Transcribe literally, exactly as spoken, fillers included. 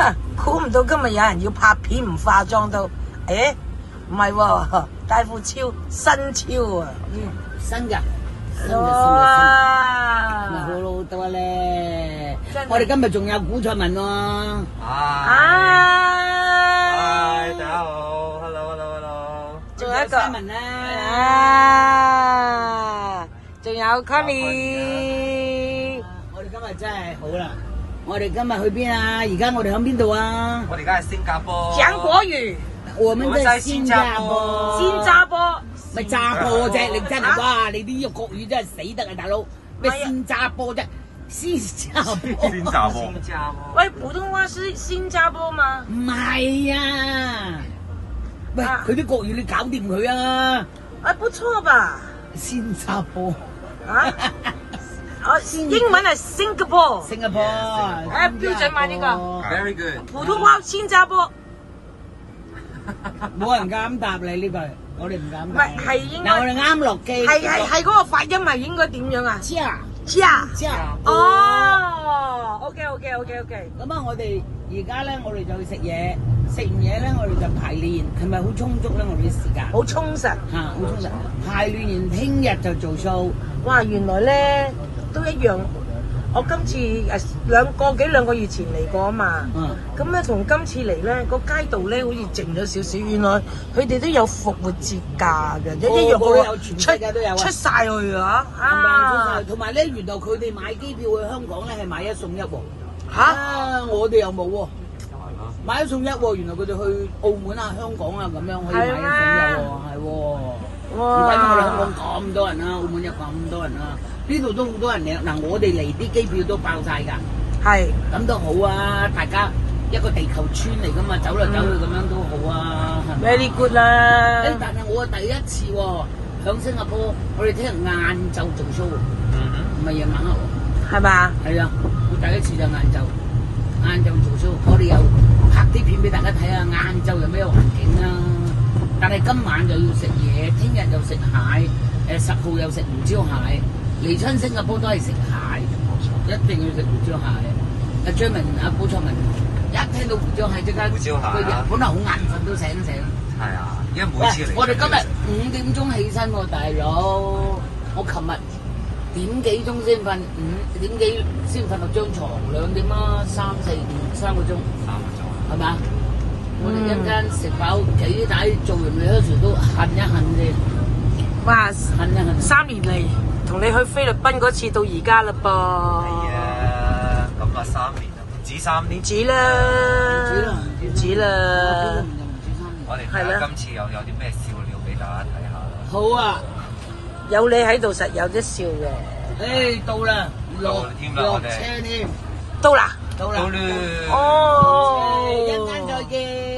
估唔到今日有人要拍片唔化妝到，誒唔係喎，戴副超新超啊， 嗯，新㗎，新哇！ 嘅好老豆咧，我哋今日仲有古彩文喎。 啊！ 嗨，大家好 ，hello hello hello。 仲有一個文咧， 啊，仲有 Connie。 我哋今日真係好啦。我哋今日去邊啊？而家我哋喺邊度啊？ 我哋而家係新加坡。 講國語。 我們在新加坡。 新加坡。 咪炸破啫！你真係哇！你啲國語真係死得啊，大佬！咩新加坡啫？新加坡。 新加坡。新加坡。 喂，普通話是新加坡嗎？ 唔係啊！喂，佢啲國語你搞掂佢啊！ 啊，不錯吧？ 新加坡。 啊？哦，英文係 Singapore。 新加坡。 誒，標準嘛呢個 ？Very good。 普通話新加坡。 冇人敢答你呢句，我哋唔敢。 唔係係應該。 嗱，我哋啱落機。 係係係嗰個發音係應該點樣啊？ 加加加。 哦 ，OK OK OK OK。 咁啊，我哋而家咧，我哋就去食嘢，食完嘢咧，我哋就排練，係咪好充足咧？我哋啲時間。 好充實。 嚇，好充實。排練完，聽日就做 show。 哇，原來咧都一樣。我今次誒兩個幾兩個月前嚟過啊嘛，咁咧同今次嚟咧個街道咧好似靜咗少少，原來佢哋都有復活節假嘅，一一樣都有，全世界都有出晒去啊！ 啊，同埋咧，原來佢哋買機票去香港咧係買一送一喎。 嚇！ 我哋又冇喎，買一送一喎。原來佢哋去澳門啊、香港啊咁樣可以買一送一喎，係喎。哇！唔怪得我哋香港咁多人啦，澳門有咁多人啦。呢度都好多人嚟，嗱我哋嚟啲機票都爆晒㗎， 係咁都好啊！大家一個地球村嚟㗎嘛，走嚟走去咁樣都好啊 ，very good 啦！ 誒，但係我第一次喎，響新加坡，我哋聽日晏晝做 show，唔係夜晚黑喎， 係嘛？ 係啊，我第一次就晏晝，晏晝做 show，我哋又拍啲片俾大家睇下，晏晝有咩環境啊！但係今晚就要食嘢，聽日又食蟹，誒十號又食胡椒蟹。嚟親新加坡都係食蟹，一定要食胡椒蟹。阿張明、阿寶卓文一聽到胡椒蟹即刻， 胡椒蟹佢人本來好眼瞓都醒醒。 係啊，因為每次嚟。 我哋今日五點鐘起身喎，大佬。我琴日點幾鐘先瞓，五點幾先瞓落張床，兩點啦，三四點三個鐘。 三個鐘。係嘛？我哋一間食飽幾大做完嘅嗰時都恨一恨嘅。 哇！ 恨一恨。 三年嚟。同你去菲律賓嗰次到而家啦噃， 係啊，咁啊三年啦，唔止三年， 唔止啦，唔止啦， 我哋睇下今次又有啲咩笑料俾大家睇下啦。 好啊， 有你喺度實有得笑嘅。 誒，到啦， 落添啦，我哋車添， 到啦， 到啦， 到啦， 哦， 一陣間再見。